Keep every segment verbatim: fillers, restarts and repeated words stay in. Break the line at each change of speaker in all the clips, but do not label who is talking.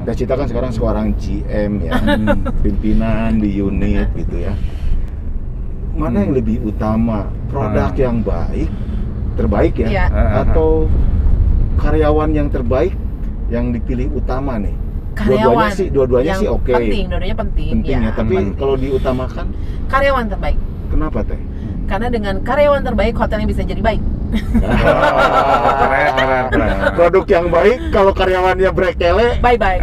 Teh Cita kan sekarang seorang G M ya, pimpinan di unit gitu ya. Mana yang lebih utama, produk
Hmm.
yang baik, terbaik ya,
Iya.
atau karyawan yang terbaik yang dipilih utama nih?
Karyawan
Dua-duanya sih, dua-duanya
yang
sih oke.
penting, dua-duanya penting,
Penting ya, tapi
penting.
kalau diutamakan,
Karyawan terbaik,
kenapa Teh?
karena dengan karyawan terbaik hotelnya bisa jadi baik.
Keren, keren, keren.
Produk yang baik, kalau karyawannya brekele,
Bye bye.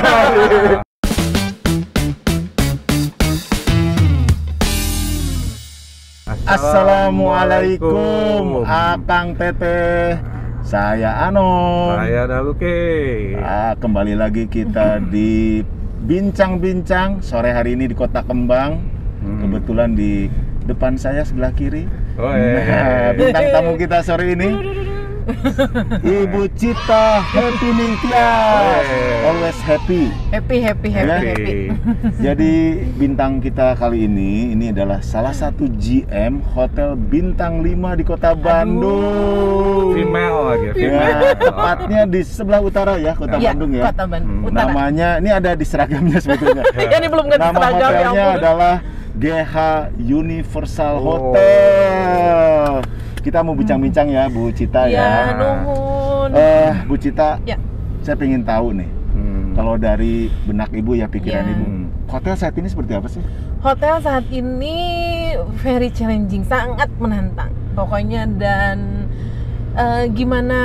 Assalamualaikum, Akang Teteh. Saya Anom.
Saya Daluke.
Ah, kembali lagi kita di bincang-bincang sore hari ini di Kota Kembang.
Hmm.
Kebetulan di depan saya sebelah kiri.
Oh,
Nah,
eh.
bintang tamu kita sore ini Ibu Cita Happy Ningtyas.
Eh.
Always happy.
Happy happy happy
Ya.
happy.
Jadi bintang kita kali ini ini adalah salah satu G M Hotel Bintang lima di Kota Bandung.
Female lagi,
Ya,
female.
tepatnya di sebelah utara ya, Kota
Iya,
Bandung ya.
Kota Bandung
Hmm.
Utara.
Namanya ini ada di seragamnya sebetulnya.
Ya, ini belum ganti
Nama
seragam, ya
hotelnya
ampun.
adalah G H Universal
Oh.
Hotel. Kita mau bincang-bincang ya, Bu Cita
Ya,
ya.
nuhun.
Eh, Bu Cita,
Ya.
saya pengen tahu nih,
Hmm.
kalau dari benak Ibu ya, pikiran
Ya.
Ibu, hotel saat ini seperti apa sih?
Hotel saat ini very challenging, sangat menantang pokoknya, dan eh, gimana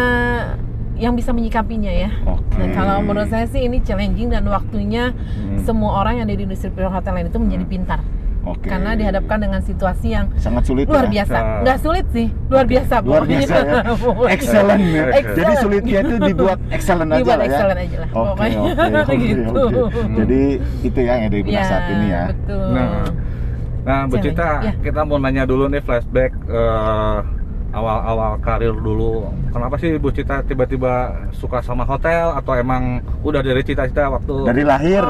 yang bisa menyikapinya ya.
Oke.
Nah, kalau menurut saya sih ini challenging, dan waktunya
Hmm.
semua orang yang ada di industri perhotelan itu menjadi pintar.
Oke.
Karena dihadapkan dengan situasi yang
sangat sulit
luar
ya?
biasa.
Nah.
Nggak sulit sih, luar biasa
Luar
pokoknya.
biasa ya.
Pokoknya.
Excellent ya.
Excellent.
Jadi sulitnya itu dibuat excellent aja
Dibuat
lah ya.
excellent aja lah,
Oke,
pokoknya.
oke, oke,
Gitu.
oke. Jadi itu ya yang ada di benak
Ya,
saat ini ya.
betul.
Nah, nah Bu
Challenge,
Cita,
ya.
kita mau nanya dulu nih flashback eh, awal-awal karir dulu. Kenapa sih Bu Cita tiba-tiba suka sama hotel, atau emang udah dari cita-cita waktu
Dari lahir.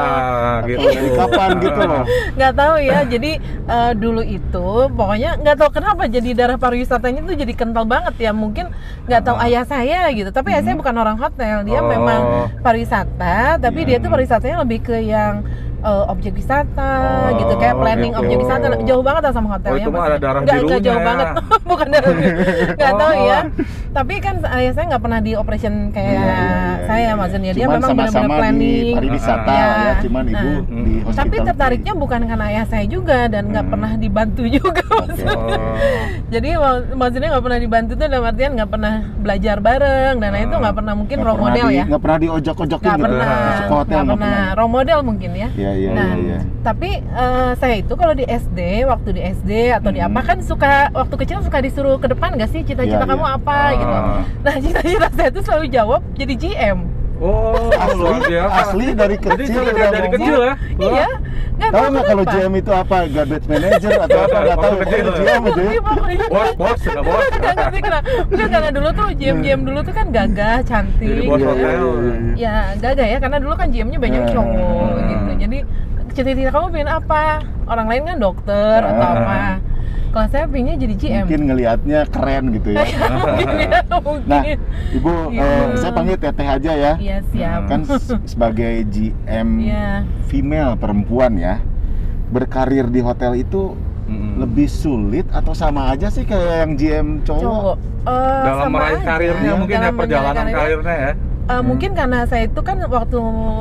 Ah,
Atau
gitu.
dari kapan gitu loh.
Nggak tahu ya, jadi eh, dulu itu pokoknya nggak tahu kenapa jadi darah pariwisatanya tuh jadi kental banget ya. Mungkin nggak tahu
Ah.
ayah saya gitu, tapi ayah saya bukan orang hotel, dia
Oh.
memang pariwisata, tapi dia tuh pariwisatanya lebih ke yang eh, objek wisata
Oh,
gitu, kayak planning
gitu.
objek wisata, jauh banget lah sama hotelnya.
Oh, itu mah
maksudnya.
ada darah
Nggak- nggak
birunya
jauh
ya.
banget, bukan darah biru, nggak tahu ya.
Oh.
Tapi kan ayah saya nggak pernah di operation kayak
Iya, iya, iya,
saya,
iya.
maksudnya dia
Cuman
memang benar-benar
sama-sama di
planning.
pariwisata
Ya.
ya, cuman Ibu
Nah.
di hospitality.
Tapi tertariknya bukan karena ayah saya juga, dan nggak
Hmm.
pernah dibantu juga maksudnya.
Oh.
Jadi mak- maksudnya nggak pernah dibantu tuh dalam artian nggak pernah belajar bareng, dan lain itu nggak pernah mungkin
Nggak
role
pernah
model
di-
ya.
nggak pernah diojok-ojokin
Nggak
gitu.
pernah,
Masuk ke hotel
nggak
nggak
pernah
pernah.
role model mungkin ya.
Iya, iya,
Nah,
iya, iya.
tapi eh, saya itu kalau di S D, waktu di S D atau di
Hmm.
apa kan suka waktu kecil suka disuruh ke depan nggak sih, cita-cita
Iya,
kamu
iya.
apa
Ah.
gitu. Nah, cita-cita saya itu selalu jawab jadi G M.
Oh, luar
Asli,
biasa.
asli dari
Jadi
kecil
dari,
udah
dari
ngomong.
kecil ya?
Iya, nggak
Tahu
tahu
nggak kalau
kenapa.
G M itu apa? Garbage manager atau apa? Nggak tahu.
Waktu kecil.
G M aja.
Iya, pokoknya.
Bos, bos, nggak bos.
Nggak ngerti kenapa. Udah, karena dulu tuh G M G M dulu tuh kan gagah, cantik.
Jadi bos
Iya,
hotel.
iya, iya.
Ya gagah ya, karena dulu kan G M-nya banyak
Hmm.
cowok gitu. Jadi cita-cita kamu pengen apa? Orang lain kan dokter atau
Hmm.
apa. Kalau saya pengennya jadi G M.
Mungkin ngelihatnya keren gitu ya.
Mungkin ya, mungkin.
Nah, Ibu,
Iya.
eh, saya panggil Teteh aja ya.
Iya, siap.
Kan s- sebagai G M
Iya.
female perempuan ya, berkarir di hotel itu
Mm-mm.
lebih sulit atau sama aja sih kayak yang G M cowok?
Cowok. Eh,
Dalam
sama
meraih
aja.
karirnya
Iya.
mungkin ya,
Dalam
perjalanan
menjalani
karirnya ya.
Eh, mungkin karena saya itu kan waktu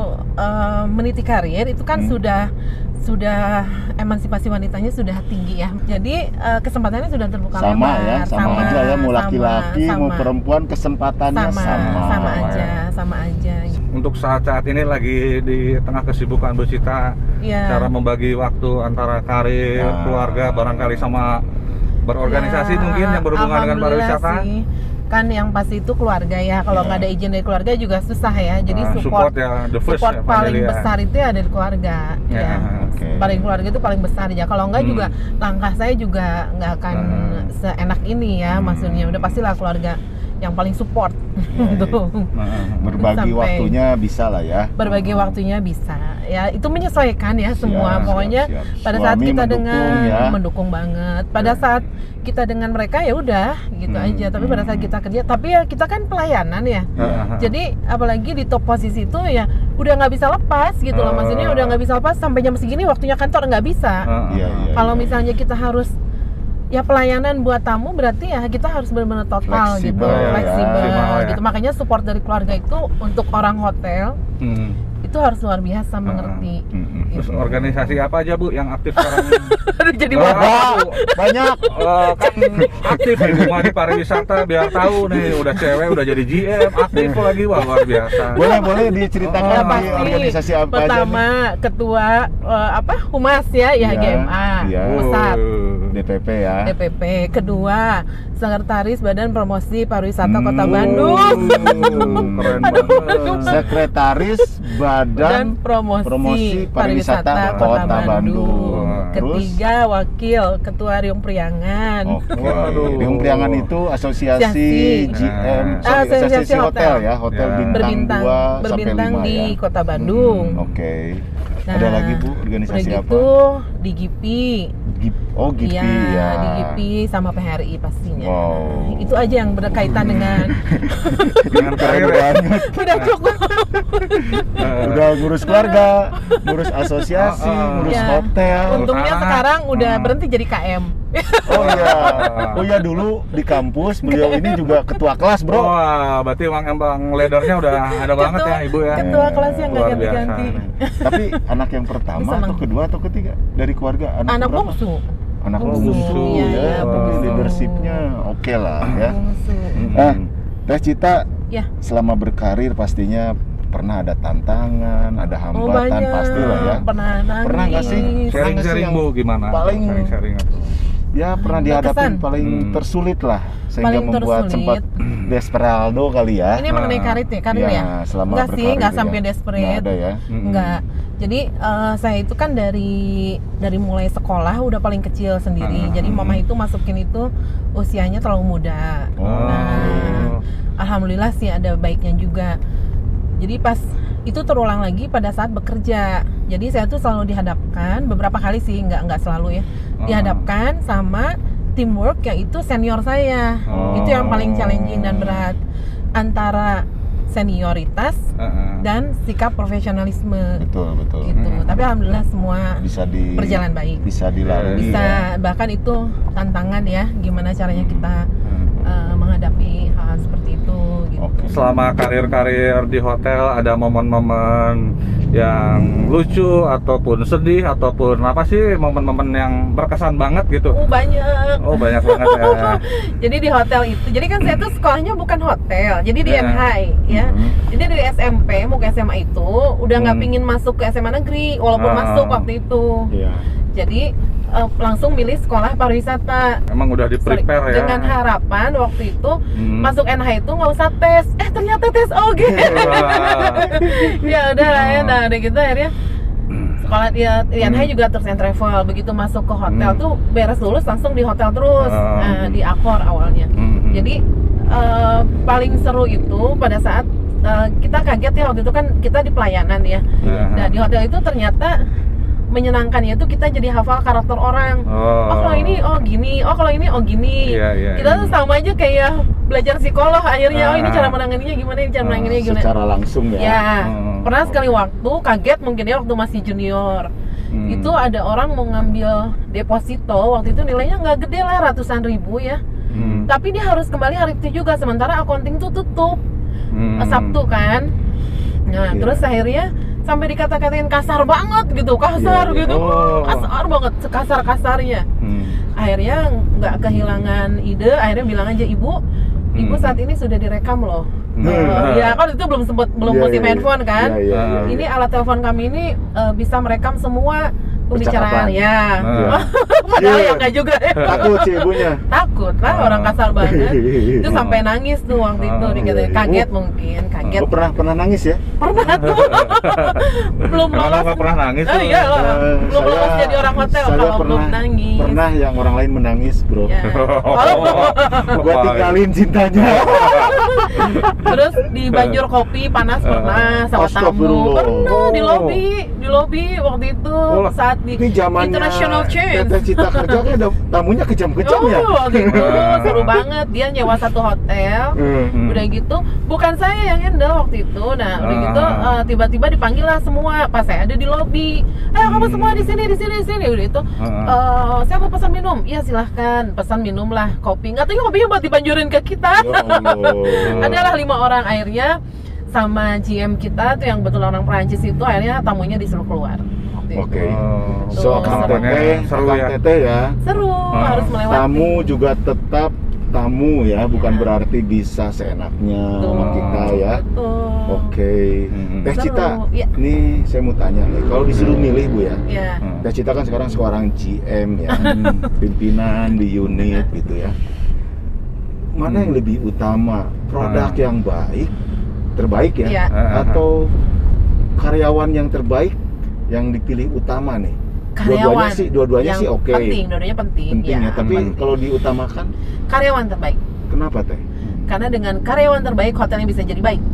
eh, meniti karir itu kan
Hmm.
sudah sudah emansipasi wanitanya sudah tinggi ya. Jadi eh, kesempatannya sudah terbuka
Sama
lebar.
ya, sama, aja ya, mau
sama,
laki-laki mau
sama.
perempuan kesempatannya
sama,
sama.
sama,
Sama
aja,
ya.
sama aja.
Untuk saat-saat ini lagi di tengah kesibukan Bu Cita,
Iya.
cara membagi waktu antara karir,
Nah.
keluarga, barangkali sama berorganisasi
Ya,
mungkin yang berhubungan dengan
alhamdulillah
pariwisata.
sih. Kan yang pasti itu keluarga ya. Kalau
Ya.
nggak ada izin dari keluarga juga susah ya. Jadi
Nah,
support,
ya, the first
support
ya,
paling
family ya.
besar itu ya dari keluarga.
Ya,
Ya.
oke.
Paling keluarga itu paling besar ya. Kalau nggak
Hmm.
juga langkah saya juga nggak akan
Nah.
seenak ini ya.
Hmm.
Maksudnya udah pastilah keluarga yang paling support.
Iya,
Tuh.
Berbagi
Sampai-
waktunya bisa lah ya.
Berbagi waktunya bisa. Ya, itu menyesuaikan ya semua.
Siap,
Pokoknya
siap, siap.
pada saat
Suami
kita
mendukung
dengan
ya.
mendukung banget. Pada
Ya.
saat kita dengan mereka ya udah gitu
Hmm,
aja. Tapi pada saat
hmm.
kita kerja, tapi ya kita kan pelayanan ya.
Heeh.
Jadi apalagi di top posisi itu ya udah nggak bisa lepas gitu loh. Maksudnya udah nggak bisa lepas sampai jam segini waktunya kantor nggak bisa.
Iya, iya.
Kalau
iya.
misalnya kita harus ya pelayanan buat tamu berarti ya kita harus benar-benar total
Fleksibel
gitu,
ya.
fleksibel
Fleksibel ya.
gitu. Makanya support dari keluarga itu untuk orang hotel
Hmm.
itu harus luar biasa mengerti.
Mm-mm.
Terus organisasi apa aja Bu yang aktif sekarang?
Aduh, jadi
Wah,
bapak.
Bu.
Banyak.
Eh, kan aktif di rumah di pariwisata biar tahu nih udah cewek udah jadi G M aktif lagi wah luar biasa.
Boleh boleh diceritakan
Oh,
di
Pasti
organisasi apa aja
pertama
nih?
ketua eh, apa humas ya ya
Iya,
G M A
iya.
pusat
D P P ya.
D P P. Kedua sekretaris Badan Promosi Pariwisata
Hmm.
Kota Bandung.
Keren
Aduh.
banget.
Sekretaris
Dan
Badan
promosi,
Promosi Pariwisata
Pariwisata
Kota
Kota
Bandung.
Bandung.
Terus?
Ketiga wakil ketua Riung Priangan.
Oke.
Waduh.
Riung Priangan itu asosiasi
Asosiasi.
G M,
Ah,
sorry,
asosiasi
asosiasi hotel
hotel.
ya, hotel
Ya.
bintang
Berbintang,
dua sampai
berbintang
lima
di
ya.
Kota Bandung.
Hmm, Oke.
Nah,
Ada lagi Bu organisasi
udah
apa?
gitu di G I P I.
Gip, oh G I P
Iya,
ya.
di G I P I sama P H R I pastinya.
Wow.
Itu aja yang berkaitan dengan
Dengan
Keren
karir ya.
banget.
udah cukup.
Eh,
Udah ngurus keluarga, ngurus asosiasi,
Ah, ah.
ngurus
Ya.
hotel.
Untungnya
anak.
sekarang udah
Hmm.
berhenti jadi K M.
Oh iya. Oh iya dulu di kampus beliau ini juga ketua kelas, Bro.
Wah, berarti emang emang leadernya udah ada banget ya Ibu ya.
Ketua kelas yang nggak
Luar biasa.
ganti-ganti.
Tapi anak yang pertama
Bisa,
atau
Bang.
kedua atau ketiga dari keluarga anak,
Anak
berapa?
bungsu.
Anak
Bungsu.
bungsu
Iya,
ya.
iya,
Tapi
bungsu.
leadershipnya oke lah ya.
Bungsu.
Hmm.
Nah, Teh Cita
Ya.
selama berkarir pastinya pernah ada tantangan, ada
Oh
hambatan
banyak.
pasti lah ya.
Pernah nangis.
Pernah nggak sih?
Sharing-sharing
yang
Bu gimana?
paling-
Sharing-sharing atau?
Ya pernah
Berkesan.
dihadapin paling
Hmm.
tersulit lah sehingga
Paling
membuat
tersulit.
sempat desperado kali ya.
Ini mengenai karir ya, karir
Ya,
ya?
selama
Enggak sih,
berkarir
enggak
ya.
sampai
Nggak
desperate.
ada ya.
Hmm.
Enggak. Jadi eh, saya itu kan dari dari mulai sekolah udah paling kecil sendiri.
Ah.
Jadi mama itu masukin itu usianya terlalu muda.
Oh.
Nah, alhamdulillah sih ada baiknya juga. Jadi pas itu terulang lagi pada saat bekerja. Jadi saya tuh selalu dihadapkan beberapa kali sih, nggak nggak selalu ya.
Ah.
Dihadapkan sama teamwork yaitu senior saya.
Oh.
Itu yang paling challenging dan berat antara senioritas
Heeh.
dan sikap profesionalisme
Betul, betul.
gitu.
Hmm.
Tapi alhamdulillah semua
Bisa di
berjalan baik.
bisa dilalui
Bisa
ya.
bahkan itu tantangan ya, gimana caranya kita
Hmm.
eh, menghadapi hal seperti itu gitu.
Oke.
Selama karir-karir di hotel ada momen-momen yang lucu ataupun sedih ataupun apa sih momen-momen yang berkesan banget gitu?
Oh, banyak.
Oh banyak banget ya.
Jadi di hotel itu, jadi kan saya tuh sekolahnya bukan hotel, jadi di
Ya.
M H I ya.
Hmm.
Jadi dari S M P mau ke S M A itu udah nggak
Hmm.
pingin masuk ke S M A negeri, walaupun
Ah.
masuk waktu itu.
Iya.
Jadi eh, langsung milih sekolah pariwisata.
Emang udah di
Sorry,
prepare ya.
dengan harapan waktu itu
Hmm.
masuk N H itu nggak usah tes. Eh ternyata tes O G.
Wah.
Ya udah lah ya,
Oh.
nah udah gitu akhirnya sekolah dia di N H juga tours and travel. Begitu masuk ke hotel
Hmm.
tuh beres lulus langsung di hotel terus.
Oh.
Nah, di Accor awalnya.
Hmm.
Jadi eh, paling seru itu pada saat eh, kita kaget ya waktu itu kan kita di pelayanan ya.
Nah.
Nah di hotel itu ternyata menyenangkannya itu kita jadi hafal karakter orang.
Oh.
Oh kalau ini oh gini, oh kalau ini oh gini.
Iya, iya,
Kita
iya.
tuh sama aja kayak belajar psikolog akhirnya. Oh ini
Ah.
cara menanganinya gimana, ini cara
Ah,
menanganinya gimana.
Secara langsung ya.
Ya,
Hmm.
pernah sekali waktu kaget mungkin ya waktu masih junior.
Hmm.
Itu ada orang mau ngambil deposito, waktu itu nilainya nggak gede lah, ratusan ribu ya.
Hmm.
Tapi dia harus kembali hari itu juga, sementara accounting tuh tutup
Hmm.
Sabtu kan. Nah,
Iya.
terus akhirnya sampai dikata-katain kasar banget gitu, kasar
Iya, iya.
gitu,
Oh.
kasar banget, sekasar-kasarnya.
Hmm.
Akhirnya nggak kehilangan ide, akhirnya bilang aja ibu, ibu
Hmm.
saat ini sudah direkam loh.
Hmm.
Eh, ya kan itu belum sempet belum
Iya,
musim
iya,
handphone kan.
Iya, iya, iya.
Ini alat telepon kami ini eh, bisa merekam semua pembicaraan
Percakapan.
ya.
Nah.
Padahal
Iya.
ya enggak juga ya.
Takut sih ibunya.
Takut lah,
Ah.
orang kasar banget. Itu
Ah.
sampai nangis tuh waktu itu,
Ah,
dikata
iya, iya.
kaget
Oh.
mungkin, kaget.
Oh, pernah pernah nangis ya?
Pernah tuh. Belum
Emang
lolos.
nggak pernah nangis
Oh
tuh?
iya lah.
Eh,
Belum lolos jadi orang hotel
saya
kalau
pernah,
belum nangis.
Pernah yang orang lain menangis, bro.
Ya. Oh.
Gua tinggalin cintanya.
Terus di banjur kopi panas pernah sama tamu.
Astagfirullah.
Pernah di
Oh.
lobi, di lobi waktu itu
Oh.
saat di
Ini zamannya
International Chain.
Teteh Cita kerja kan ada tamunya kejam-kejam ya.
Oh, waktu itu seru banget. Dia nyewa satu hotel.
Hmm.
Udah gitu, bukan saya yang handle waktu itu. Nah, udah
Ah.
gitu eh, tiba-tiba dipanggil lah semua. Pas saya ada di lobi. Ayo kamu semua di sini, di sini, di sini. Udah itu, eh, saya mau pesan minum. Iya silahkan, pesan minum lah kopi. Nggak tahu kopinya buat dibanjurin ke kita.
Ya Allah.
Adalah lima orang akhirnya sama G M kita tuh yang betul orang Perancis itu akhirnya tamunya disuruh keluar. Waktu itu.
Oke.
Oh.
So, Akang
Seru.
Teteh,
Seru
Akang
ya.
Teteh ya.
Seru,
Ah.
harus melewati.
Tamu juga tetap tamu ya, bukan
Ya.
berarti bisa seenaknya sama
Betul.
kita ya.
Betul.
Oke.
Hmm.
Teh
Seru,
Cita,
iya.
ini saya mau tanya nih, kalau disuruh milih Bu ya,
Ya.
Hmm.
Teh Cita kan sekarang seorang G M ya, pimpinan di unit gitu ya. Mana yang lebih utama, produk
Hmm.
yang baik, terbaik ya,
Iya.
atau karyawan yang terbaik yang dipilih utama nih?
Karyawan
Dua-duanya sih, dua-duanya
yang
sih oke.
penting, dua-duanya penting.
Penting ya, tapi
penting.
kalau diutamakan,
karyawan terbaik.
kenapa Teh?
Karena dengan karyawan terbaik hotelnya bisa jadi baik.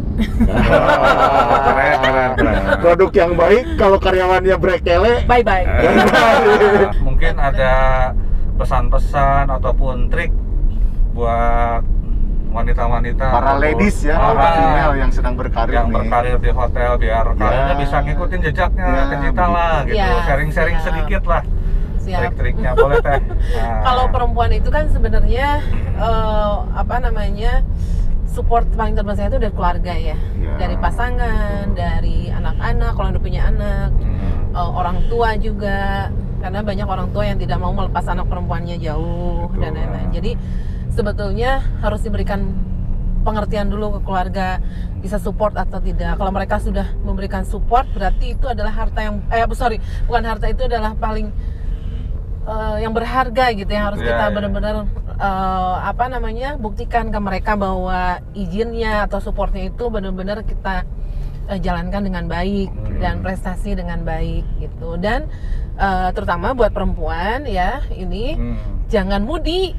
Keren, keren, keren.
Produk yang baik kalau karyawannya brekele.
Bye bye.
Eh, mungkin ada pesan-pesan ataupun trik buat wanita-wanita
Para
ataupun
ladies ya,
para
para female yang sedang berkarir
yang
nih.
berkarir di hotel biar karirnya bisa ngikutin jejaknya
Ya,
Teh Cita lah gitu.
Ya,
Sharing-sharing
siap.
sedikit lah
Siap.
trik-triknya boleh Teh. Nah.
Kalau perempuan itu kan sebenarnya eh, apa namanya support paling terbesar itu dari keluarga ya,
Ya.
dari pasangan, dari anak-anak kalau udah punya anak,
Hmm.
eh, orang tua juga, karena banyak orang tua yang tidak mau melepas anak perempuannya jauh
Betul.
dan lain-lain. Jadi sebetulnya harus diberikan pengertian dulu ke keluarga bisa support atau tidak. Kalau mereka sudah memberikan support berarti itu adalah harta yang eh sorry bukan harta, itu adalah paling eh, yang berharga gitu yang harus
Ya,
kita
ya.
benar-benar eh, apa namanya buktikan ke mereka bahwa izinnya atau supportnya itu benar-benar kita eh, jalankan dengan baik
Hmm.
dan prestasi dengan baik gitu. Dan eh, terutama buat perempuan ya ini
Hmm.
jangan mudi.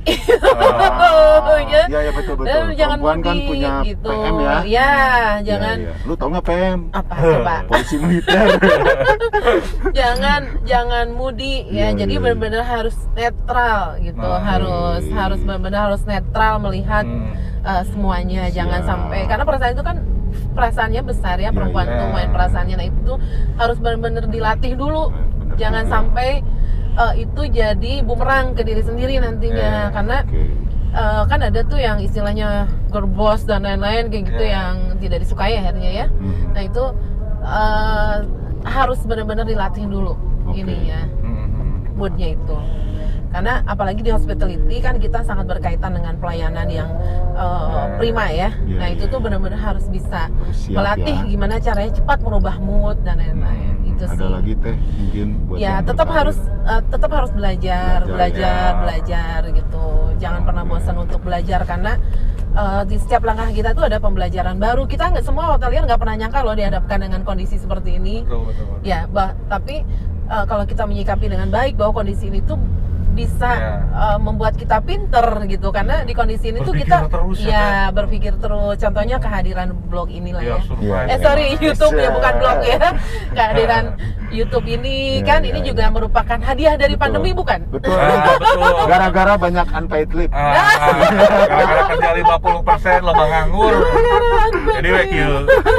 Ah,
Ya.
iya ya betul betul.
Dan jangan
Perempuan kan
mudik
punya
gitu.
P M ya.
Ya, jangan
Iya, iya. Lu tau nggak P M?
apa coba?
Polisi militer.
jangan jangan mudi ya.
Iya,
Jadi
iya,
benar-benar harus netral gitu.
Nah,
harus
iya.
harus benar-benar harus netral melihat
Hmm.
uh, semuanya. Jangan
Siap.
sampai karena perasaan itu kan perasaannya besar ya,
Iya,
perempuan
iya.
tuh main perasaannya. Nah, itu harus benar-benar dilatih dulu.
Bener
Jangan
juga.
sampai uh, itu jadi bumerang ke diri sendiri nantinya.
Iya.
Karena
Oke.
uh, kan ada tuh yang istilahnya girl boss dan lain-lain kayak gitu
Iya.
yang tidak disukai akhirnya ya.
Hmm.
Nah itu uh, harus benar-benar dilatih dulu
Oke.
ininya,
Hmm.
moodnya itu. Karena apalagi di hospitality kan kita sangat berkaitan dengan pelayanan yang uh, prima ya.
Iya,
Nah itu
iya.
tuh benar-benar harus bisa
Harus siap
melatih
ya.
gimana caranya cepat merubah mood dan lain-lain.
Hmm.
Itu
Ada
sih.
lagi Teh mungkin buat
Ya
yang
tetap
berkarir.
harus uh, tetap harus belajar,
Belajar,
belajar,
ya.
belajar gitu. Jangan pernah bosan untuk belajar karena uh, di setiap langkah kita tuh ada pembelajaran baru. Kita nggak semua hotelier nggak pernah nyangka loh dihadapkan dengan kondisi seperti ini.
Betul, betul, betul.
Ya, bah, tapi uh, kalau kita menyikapi dengan baik bahwa kondisi ini tuh bisa
Ya.
uh, membuat kita pinter gitu karena di kondisi ini tuh
Berpikir
kita
terus ya,
ya berpikir terus. Contohnya kehadiran blog inilah
Iya,
ya.
survive.
Iya.
Eh sorry, YouTube ya
Yes.
bukan blog ya. Kehadiran YouTube ini
Iya,
kan
iya,
ini
iya.
juga merupakan hadiah dari
Betul.
pandemi bukan?
Betul.
Ah, betul.
Gara-gara banyak unpaid leave.
Ah, gara-gara kerja lima puluh persen lomba nganggur. Jadi wakil.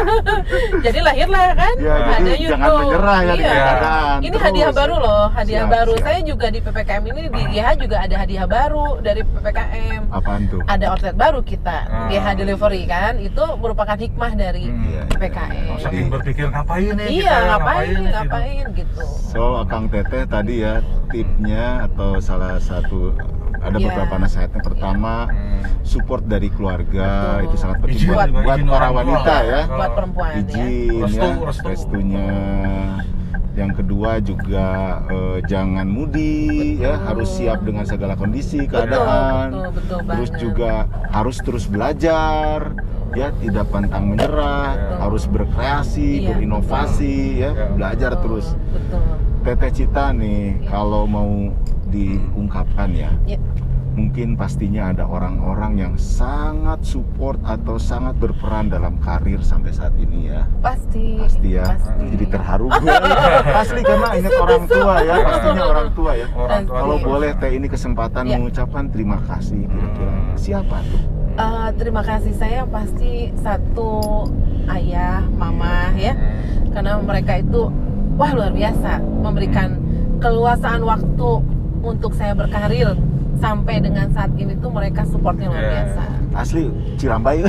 Jadi lahirlah kan
Ya,
ada
jadi
YouTube.
jangan menyerah ya di
Iya.
keadaan.
Ini
Terus.
hadiah baru loh, hadiah
Siap,
baru.
siap.
Saya juga di P P K M ini di G H juga ada hadiah baru dari P P K M.
Apaan tuh?
Ada outlet baru kita,
Ah.
G H Delivery kan. Itu merupakan hikmah dari
Hmm.
Iya,
P P K
iya.
M.
Saking berpikir ngapain nih
Iya,
kita,
ngapain,
nih,
ngapain gitu.
So, Kang Teteh tadi ya tipnya atau salah satu ada
Iya.
beberapa nasihatnya. Pertama,
Hmm.
support dari keluarga
Betul.
itu sangat penting
Izin
buat,
juga,
buat
izin
para
orang tua
wanita
lah.
ya.
Buat perempuan ya.
Izin
Restu,
ya,
restu.
restunya. Yang kedua juga eh, jangan mudi,
Betul.
ya harus siap dengan segala kondisi
Betul,
keadaan.
betul, betul
Terus
banget.
juga harus terus belajar, ya tidak pantang menyerah,
Betul.
harus berkreasi,
Iya,
berinovasi, ya
Ya,
belajar
Betul,
terus.
betul.
Teteh Cita nih, kalau mau diungkapkan ya,
Ya.
mungkin pastinya ada orang-orang yang sangat support atau sangat berperan dalam karir sampai saat ini ya.
Pasti.
Pasti ya,
Pasti.
jadi terharu gue. Asli karena ingat orang tua ya, pastinya orang tua ya.
Orang tua
Kalau
tuh.
boleh Teh ini kesempatan
Ya.
mengucapkan terima kasih kira-kira. Siapa tuh?
Eh, terima kasih saya pasti satu ayah, mama ya, karena mereka itu wah luar biasa memberikan keluasaan waktu untuk saya berkarir sampai dengan saat ini tuh mereka supportnya luar
Ya.
biasa.
Asli Cirambai.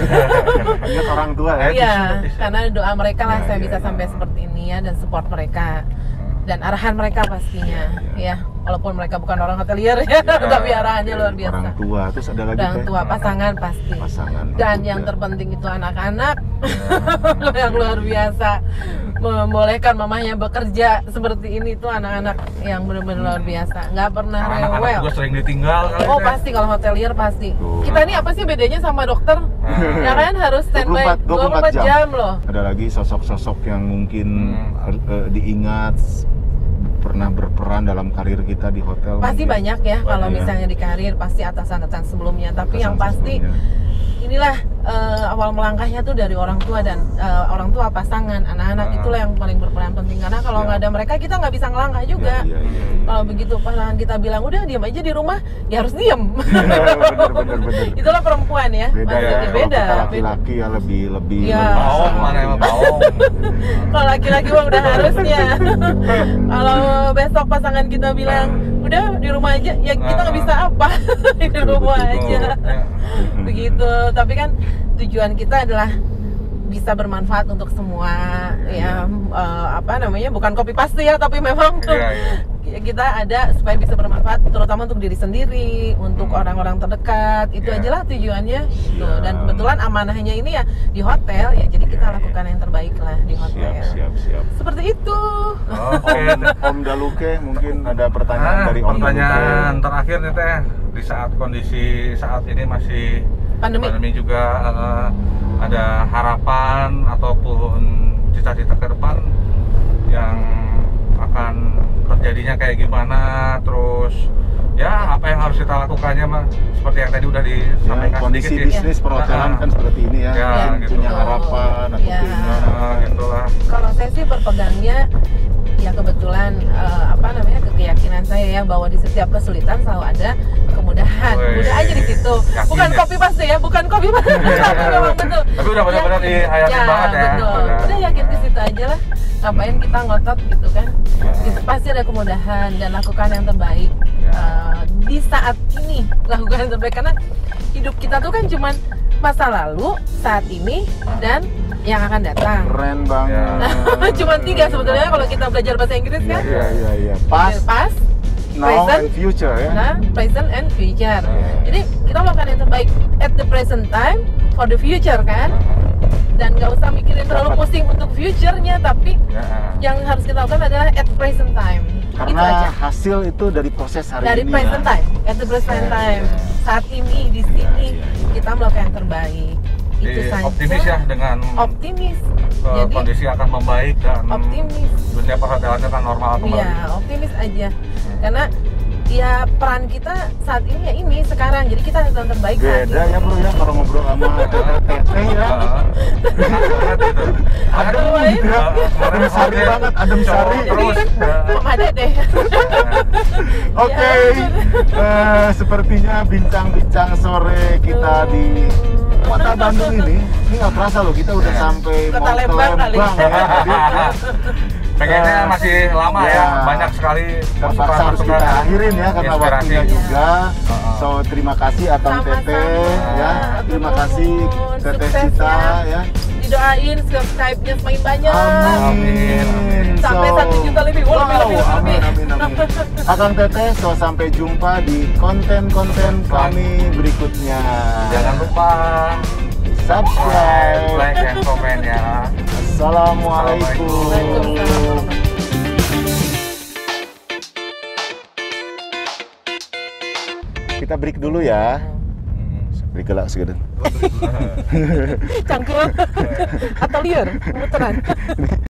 Ingat orang tua ya.
Iya, karena doa mereka lah
Ya,
saya
ya,
bisa
ya.
sampai seperti ini ya, dan support mereka dan arahan mereka pastinya ya, walaupun mereka bukan orang hotelier ya, tapi arahannya luar biasa.
Orang tua, terus ada lagi
Orang
Teh?
tua, pasangan pasti.
Pasangan.
Dan
Untuk
yang
ya.
terpenting itu anak-anak yang luar biasa membolehkan mamanya bekerja seperti ini tuh anak-anak yang benar-benar luar biasa, nggak pernah
Anak-anak
rewel.
juga sering ditinggal kali
Oh
Teh.
pasti kalau hotelier pasti.
Tuh.
Kita ini apa sih bedanya sama dokter?
Nah.
Ya kan harus standby
dua puluh empat jam.
jam loh.
Ada lagi sosok-sosok yang mungkin
Hmm.
eh, diingat pernah berperan dalam karir kita di hotel.
Pasti
mungkin.
banyak ya kalau
Banyak.
misalnya di karir, pasti atasan-atasan sebelumnya. Tapi
Atasan
yang pasti
sebelumnya.
inilah eh, awal melangkahnya tuh dari orang tua dan eh, orang tua, pasangan, anak-anak
Ah.
itulah yang paling berperan penting, karena kalau
Ya.
nggak ada mereka kita nggak bisa ngelangkah juga.
Iya, iya, iya, iya.
Kalau begitu pasangan kita bilang udah diam aja di rumah, ya harus diam.
bener, bener, bener.
Itulah perempuan ya,
Beda ya,
maksudnya
kalau
beda.
kita
beda.
laki-laki ya lebih lebih
Iya.
lebih
Baong
sama
mana
gitu
emang
ya.
baong.
Kalau laki-laki mah udah harusnya. Kalau besok pasangan kita bilang udah di rumah aja, ya kita nggak bisa apa di
Betul,
rumah
betul,
aja.
Ya.
Begitu. Tapi kan tujuan kita adalah bisa bermanfaat untuk semua ya, eh, apa namanya, bukan copy paste ya, tapi memang
Iya, iya.
kita ada supaya bisa bermanfaat terutama untuk diri sendiri, untuk orang-orang terdekat. Itu
Ya.
aja lah tujuannya. Tuh,
Siap.
dan kebetulan amanahnya ini ya di hotel ya, jadi kita lakukan yang terbaik lah di hotel.
Siap, siap, siap.
Seperti itu.
Oke.
Om, Om Daluke mungkin ada pertanyaan
Nah,
dari Om
pertanyaan
Daluke.
terakhir nih Teh, di saat kondisi saat ini masih
Pandemi.
juga, eh, ada harapan ataupun cita-cita ke depan yang akan terjadinya kayak gimana, terus ya apa yang harus kita lakukannya mah seperti yang tadi udah
Ya,
disampaikan
kondisi
sedikit ya.
bisnis perhotelan
Ah.
kan seperti ini ya,
Ya,
mungkin
gitu.
punya harapan atau
Ya.
keinginan.
Nah, gitulah.
Kalau saya sih berpegangnya ya kebetulan eh, apa namanya, keyakinan saya ya, bahwa di setiap kesulitan selalu ada kemudahan.
Wih.
Mudah aja di situ.
Yakin
Bukan
ya?
copy paste ya, bukan copy paste. Tapi memang betul.
Tapi udah benar-benar
Yakin.
dihayatin banget ya.
Betul.
Udah.
Udah yakin di situ aja lah. Ngapain kita ngotot gitu kan?
Ya.
Itu pasti ada kemudahan dan lakukan yang terbaik.
Ya.
Eh, di saat ini lakukan yang terbaik, karena hidup kita tuh kan cuman masa lalu, saat ini, dan yang akan datang.
Keren banget.
Cuman tiga sebetulnya kalau kita belajar bahasa Inggris
Iya,
kan.
iya, iya, iya. Past,
Past,
now
present,
and future ya.
nah, present and future.
Hmm.
Jadi kita melakukan yang terbaik at the present time for the future kan. Dan nggak usah mikirin terlalu pusing untuk future-nya, tapi
Ya.
yang harus kita lakukan adalah at present time. Itu aja.
Karena hasil itu dari proses hari
Dari
ini
present
ya.
time, at the present
Ya,
time.
ya.
Saat ini di sini
Ya, ya, ya.
kita melakukan yang terbaik. Itu
Jadi
saja.
optimis ya dengan
Optimis.
eh,
Jadi
kondisi akan membaik dan
optimis.
dunia perhotelannya kan normal kembali.
Iya, optimis aja. Karena ya peran kita saat ini ya ini sekarang. Jadi kita harus yang terbaik saat
Beda
ini.
ya bro ya kalau ngobrol sama teteh ya.
Adem
lain.
Adem sari banget, adem sari.
Terus.
Mama Dede.
Oke, eh, sepertinya bincang-bincang sore kita di kota Bandung ini, ini nggak terasa loh kita udah sampai
Kota
mau ke
Lembang kali.
Lembang ya. Tadi ya.
Pengennya
Eh,
masih lama ya,
ya.
banyak sekali
Terpaksa harus kita akhirin ya karena
inspirasi.
waktunya juga.
Heeh.
So terima kasih Atang
Sama-sama.
Teteh ya.
Atur
Terima
nuhun.
kasih Teteh
Sukses
Cita
ya.
ya.
Didoain subscribe-nya semakin banyak.
Amin.
Sampai
So,
satu juta lebih. Wow,
wow,
lebih, lebih,
amin,
lebih.
amin, amin. Akang Teteh, so sampai jumpa di konten-konten kami berikutnya.
Jangan lupa
subscribe.
like dan komen ya.
Assalamualaikum.
Waalaikumsalam warahmatullahi wabarakatuh.
kita break dulu ya. Break lah segede.
Cangkul atau liar muteran.